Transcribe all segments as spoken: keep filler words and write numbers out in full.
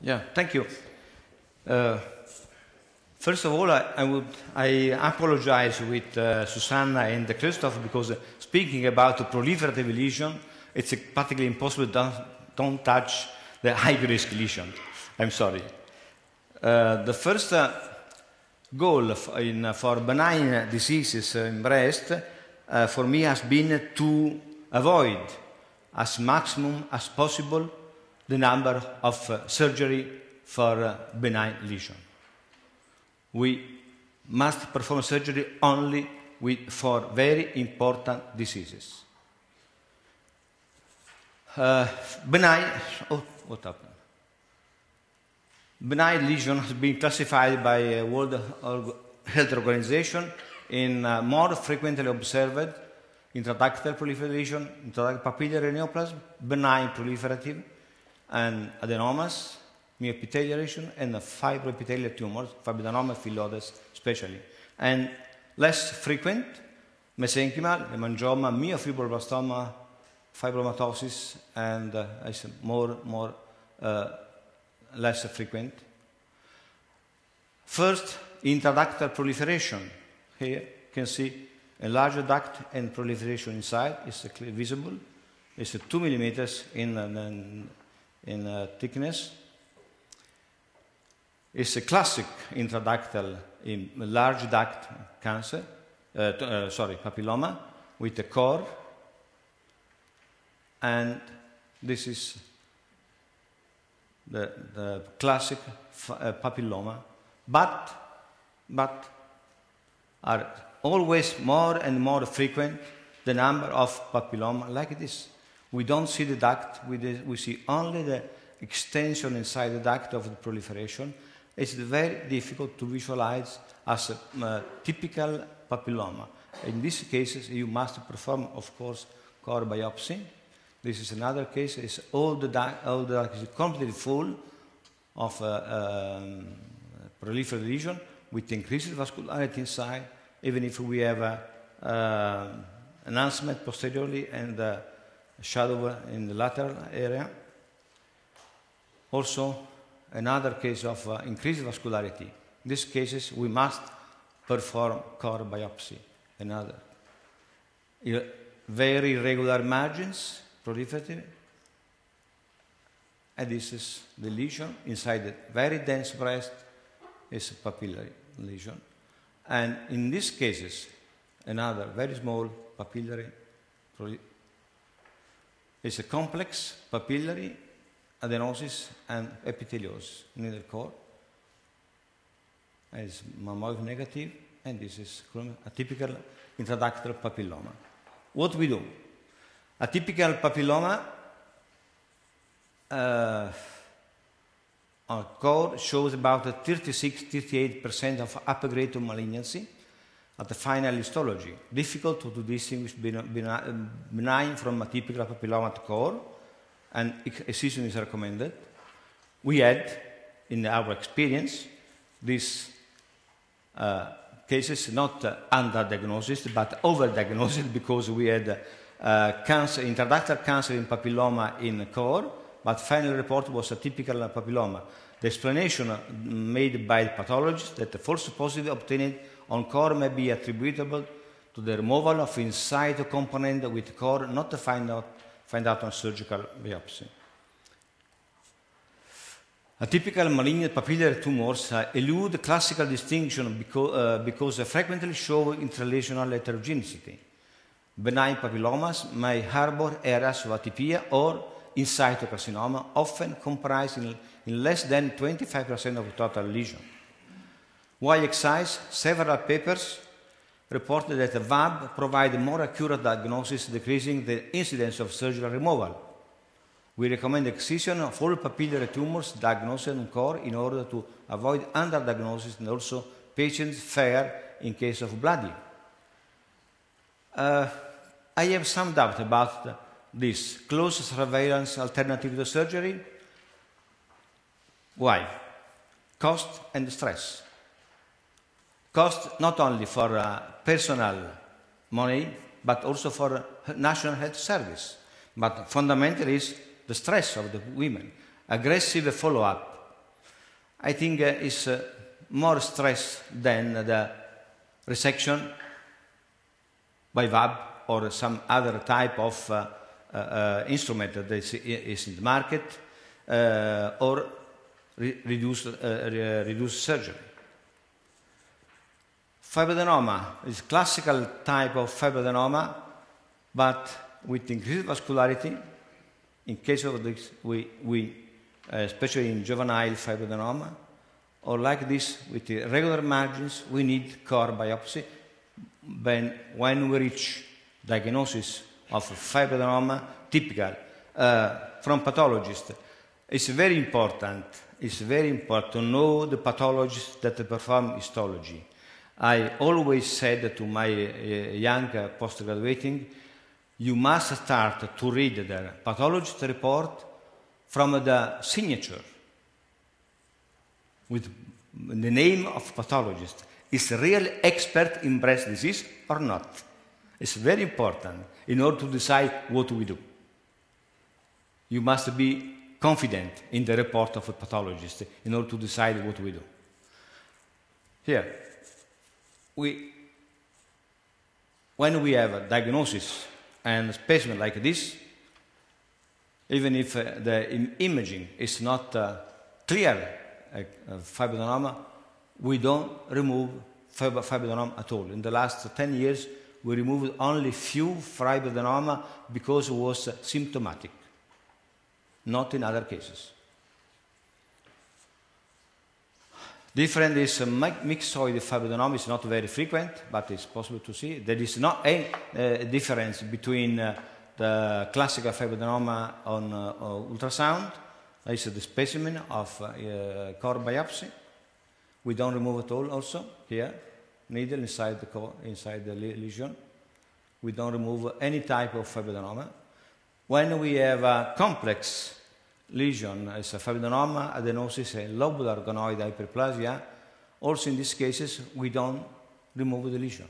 Yeah, thank you. Uh, first of all, I, I would I apologize with uh, Susanna and Christoph because uh, speaking about the proliferative lesion, it's uh, practically impossible to don't, don't touch the high-risk lesion. I'm sorry. Uh, the first uh, goal in, uh, for benign diseases in breast uh, for me has been to avoid as maximum as possible the number of uh, surgery for uh, benign lesion. We must perform surgery only with, for very important diseases. Uh, benign, oh, what happened? Benign lesion has been classified by uh, World Health Organization in uh, more frequently observed intraductal proliferative lesion, intraductal papillary neoplasm, benign proliferative, and adenomas, myoepithelial lesion, and fibroepithelial tumors, fibroadenoma, phyllodes especially. And less frequent, mesenchymal, hemangioma, myofibroblastoma, fibromatosis, and uh, more, more uh, less frequent. First, intraductal proliferation. Here you can see a larger duct and proliferation inside. It's clearly visible. It's two millimeters in, in, in uh, thickness. It's a classic intraductal in large duct cancer, uh, uh, sorry, papilloma, with a core. And this is the, the classic uh, papilloma, but, but are always more and more frequent the number of papilloma like this. We don't see the duct, we, we see only the extension inside the duct of the proliferation. It's very difficult to visualize as a uh, typical papilloma. In these cases, you must perform, of course, core biopsy. This is another case. It's all the duct, all the duct is completely full of uh, um, proliferative lesion with increased vascularity inside, even if we have a uh, enhancement posteriorly and a shadow in the lateral area. Also, another case of uh, increased vascularity. In these cases, we must perform core biopsy. Another. Very irregular margins, proliferative. And this is the lesion inside the very dense breast, is a papillary lesion. And in these cases, another very small papillary, it's a complex papillary adenosis and epitheliosis in the core. It's mammoid negative, and this is a typical intraductal papilloma. What we do? A typical papilloma uh, our core shows about thirty-six to thirty-eight percent of upper grade to malignancy at the final histology. Difficult to distinguish benign from a typical papilloma at core, and excision is recommended. We had, in our experience, these uh, cases not uh, under-diagnosed, but over-diagnosed because we had uh, cancer, intraductal cancer in papilloma in core, but final report was a typical papilloma. The explanation made by the pathologist that the false positive obtained on core may be attributable to the removal of in situ component with core, not to find out find out on surgical biopsy. A typical malignant papillary tumors uh, elude classical distinction because, uh, because they frequently show intralesional heterogeneity. Benign papillomas may harbor areas of atypia or in situ carcinoma, often comprised in, in less than twenty-five percent of the total lesion. While excised, several papers reported that the V A B provided more accurate diagnosis, decreasing the incidence of surgical removal. We recommend excision of all papillary tumors diagnosed on core in order to avoid underdiagnosis, and also patients fair in case of bloody. Uh, I have some doubt about this close surveillance alternative to surgery. Why? Cost and stress. Cost not only for uh, personal money, but also for uh, National Health Service. But fundamentally is the stress of the women. Aggressive follow-up I think uh, is uh, more stress than the resection by V A B or some other type of uh, uh, uh, instrument that is, is in the market, uh, or re reduced, uh, re reduced surgery. Fibroadenoma is classical type of fibroadenoma, but with increased vascularity. In case of this, we, we uh, especially in juvenile fibroadenoma, or like this with irregular margins, we need core biopsy. When, when we reach diagnosis of fibroadenoma, typical uh, from pathologist, it's very important. It's very important to know the pathologists that perform histology. I always said to my uh, young uh, postgraduating, you must start to read the pathologist report from the signature with the name of pathologist. Is a real expert in breast disease or not? It's very important in order to decide what we do. You must be confident in the report of a pathologist in order to decide what we do. Here, we, when we have a diagnosis and a specimen like this, even if uh, the im imaging is not uh, clear, uh, uh, fibroadenoma, we don't remove fib fibroadenoma at all. In the last ten years, we removed only few fibroadenoma because it was uh, symptomatic, not in other cases. Different is uh, myxoid fibroadenoma is not very frequent, but it's possible to see. There is not any uh, difference between uh, the classical fibroadenoma on uh, ultrasound. This is the specimen of uh, uh, core biopsy. We don't remove at all also here, needle inside the, core, inside the lesion. We don't remove any type of fibroadenoma. When we have a complex lesion, as a fibroadenoma, adenosis, and lobular gonoid hyperplasia, also in these cases, we don't remove the lesion.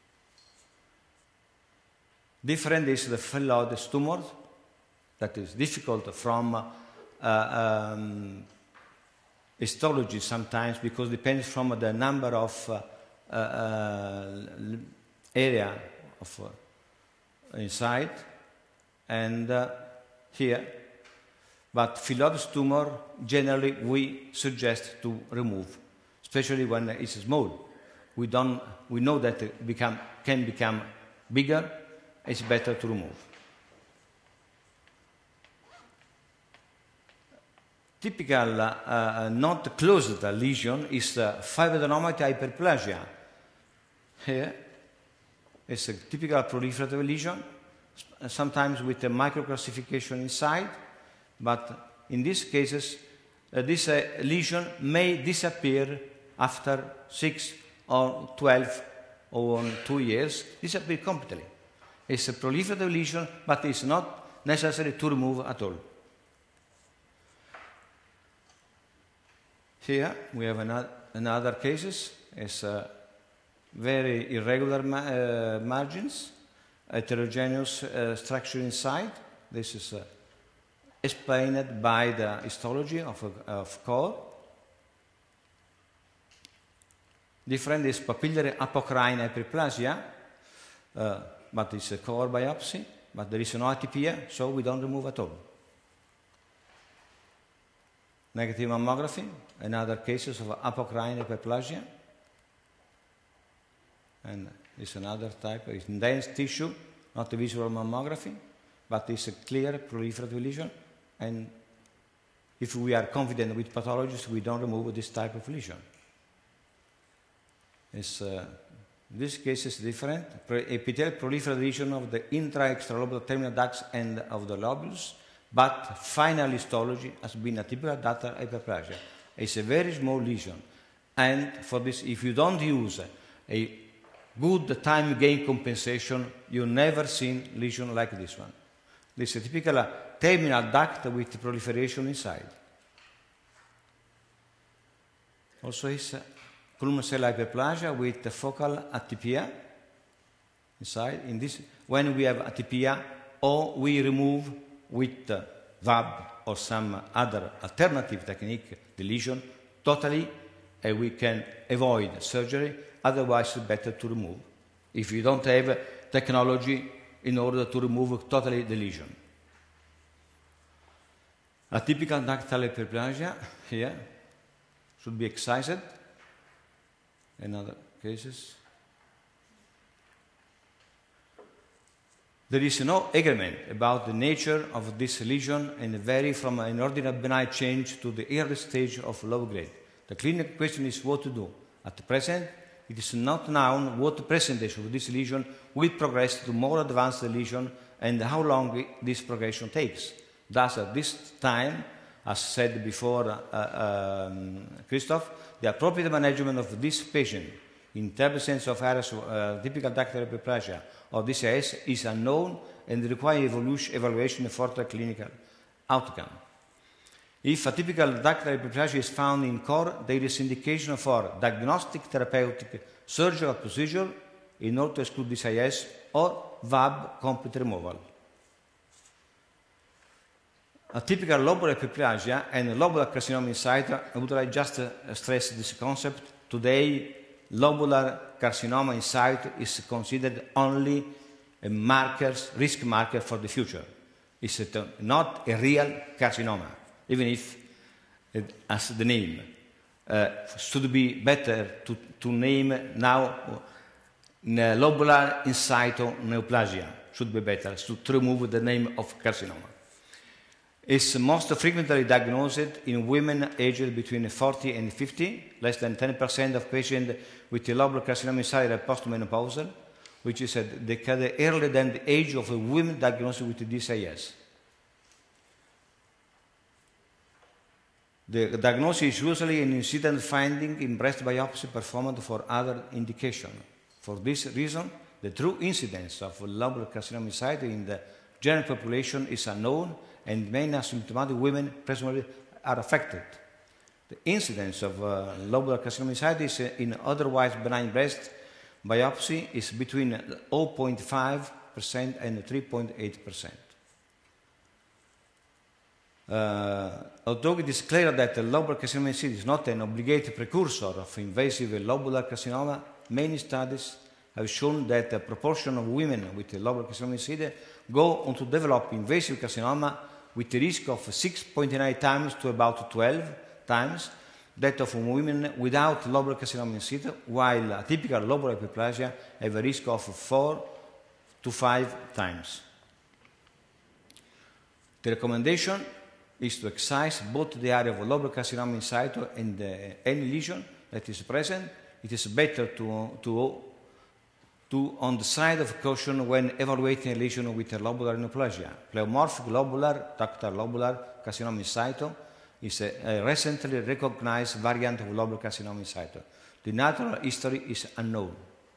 Different is the phyllodes tumor, that is difficult from uh, um, histology sometimes because it depends from the number of uh, uh, area of uh, inside, and uh, here. But phyllodes tumor, generally, we suggest to remove, especially when it's small. We, don't, we know that it become, can become bigger, it's better to remove. Typical uh, uh, not closed lesion is uh, fibroadenoma hyperplasia. Here is a typical proliferative lesion, sometimes with a microcalcification inside. But in these cases, uh, this uh, lesion may disappear after six or twelve or two years, disappear completely. It's a proliferative lesion, but it's not necessary to remove at all. Here we have another, another cases. It's uh, very irregular ma uh, margins, heterogeneous uh, structure inside. This is uh, explained by the histology of, of core. Different is papillary apocrine hyperplasia, uh, but it's a core biopsy, but there is no atypia, so we don't remove at all. Negative mammography, another cases of apocrine hyperplasia, and it's another type, it's dense tissue, not a visual mammography, but it's a clear proliferative lesion. And if we are confident with pathologists, we don't remove this type of lesion. It's, uh, this case is different. Epithelial proliferative lesion of the intra-extralobular terminal ducts and of the lobules, but final histology has been a typical ductal hyperplasia. It's a very small lesion. And for this, if you don't use a good time gain compensation, you've never seen lesion like this one. This is a typical uh, terminal duct with proliferation inside. Also is uh, columnar cell hyperplasia with focal atypia inside. In this, when we have atypia, or we remove with uh, V A B or some other alternative technique the lesion, totally, and we can avoid surgery. Otherwise, it's better to remove, if you don't have technology in order to remove totally the lesion. A typical dactyl hyperplasia here should be excised. In other cases, there is no agreement about the nature of this lesion and vary from an ordinary benign change to the early stage of low grade. The clinical question is what to do. At present, it is not known what percentage of this lesion will progress to more advanced lesion and how long this progression takes. Thus, at this time, as said before, uh, um, Christoph, the appropriate management of this patient in the absence of areas of uh, typical dactyl hyperplasia or D C I S is unknown and requires evolution, evaluation for the clinical outcome. If a typical dactyl hyperplasia is found in core, there is indication for diagnostic, therapeutic, surgical procedure in order to exclude D C I S or V A B complete removal. A typical lobular hyperplasia and lobular carcinoma in situ, I would like just to stress this concept. Today, lobular carcinoma in situ is considered only a marker, risk marker for the future. It's a, not a real carcinoma, even if, it, as the name, uh, should be better to, to name now lobular in situ neoplasia, should be better, to, to remove the name of carcinoma. It's most frequently diagnosed in women aged between forty and fifty. Less than ten percent of patients with lobular carcinoma in situ are postmenopausal, which is a decade earlier than the age of a woman diagnosed with D C I S. The diagnosis is usually an incident finding in breast biopsy performed for other indication. For this reason, the true incidence of lobular carcinoma in situ in the general population is unknown, and many asymptomatic women presumably are affected. The incidence of uh, lobular carcinoma in situ is, uh, in otherwise benign breast biopsy is between zero point five percent and three point eight percent. Uh, although it is clear that the lobular carcinoma in situ is not an obligate precursor of invasive lobular carcinoma, many studies have shown that the proportion of women with lobular carcinoma in situ go on to develop invasive carcinoma with a risk of six point nine times to about twelve times that of women without lobular carcinoma in situ, while a typical lobular hyperplasia have a risk of four to five times. The recommendation is to excise both the area of lobular carcinoma in situ and uh, any lesion that is present. It is better to, to To, on the side of caution when evaluating a lesion with a lobular neoplasia. Pleomorphic lobular, ductal lobular carcinoma in situ is a, a recently recognized variant of lobular carcinoma in situ. The natural history is unknown.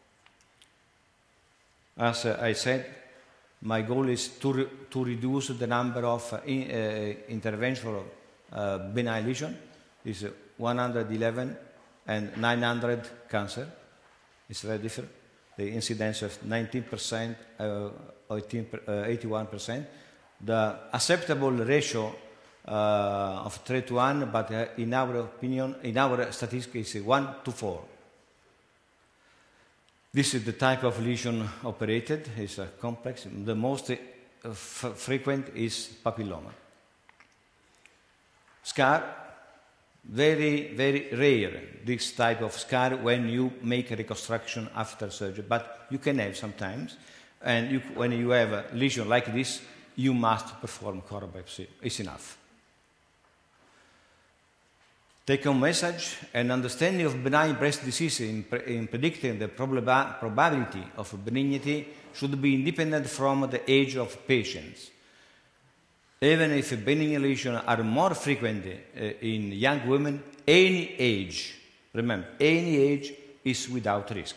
As uh, I said, my goal is to, re to reduce the number of uh, in, uh, interventions for uh, benign lesion. It's uh, one hundred eleven and nine hundred cancer. It's very different. The incidence of nineteen percent, uh, eighty-one percent. The acceptable ratio uh, of three to one, but uh, in our opinion, in our statistics, is one to four. This is the type of lesion operated. It's uh, complex. The most uh, frequent is papilloma. Scar. Very, very rare, this type of scar when you make a reconstruction after surgery, but you can have sometimes. And you, when you have a lesion like this, you must perform core biopsy. It's enough. Take-home message: an understanding of benign breast disease in, pre in predicting the proba probability of benignity should be independent from the age of patients. Even if benign lesions are more frequent uh, in young women, any age, remember, any age is without risk.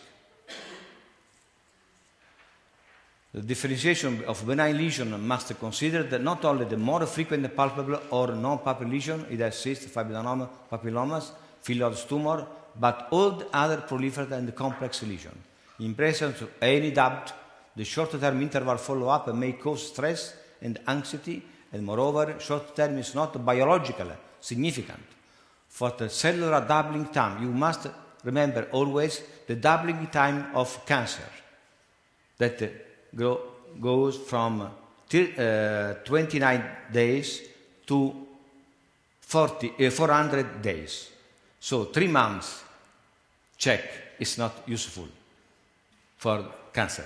The differentiation of benign lesion must consider that not only the more frequent palpable or non-palpable lesion, either cysts, fibrinoma, papillomas, phyllodes tumor, but all the other proliferative and complex lesions. In presence of any doubt, the short-term interval follow-up may cause stress and anxiety, and moreover, short-term is not biologically significant. for the cellular doubling time. You must remember always the doubling time of cancer that uh, go, goes from uh, twenty-nine days to forty, uh, four hundred days. So three months check is not useful for cancer.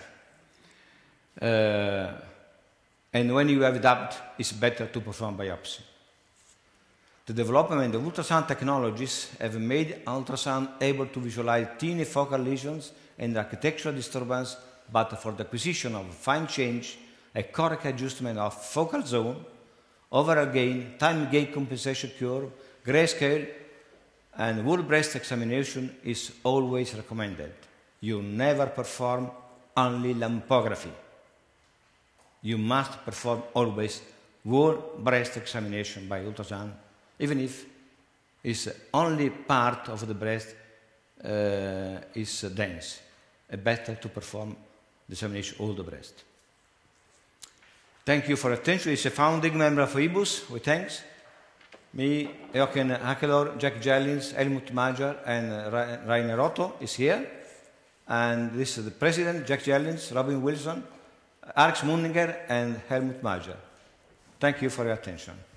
Uh, and when you have doubt, it's better to perform biopsy. The development of ultrasound technologies have made ultrasound able to visualize teeny focal lesions and architectural disturbance, but for the acquisition of fine change, a correct adjustment of focal zone, overall gain, time gain compensation curve, grayscale, and whole breast examination is always recommended. You never perform only lampography. You must perform always whole breast examination by ultrasound, even if it's only part of the breast uh, is dense. It's better to perform the examination of all the breast. Thank you for your attention. It's a founding member of I B U S. We thanks me, Jochen Hackelor, Jack Jellins, Helmut Mager, and uh, Rainer Otto is here. And this is the president, Jack Jellins, Robin Wilson, Alex Munninger, and Helmut Mager. Thank you for your attention.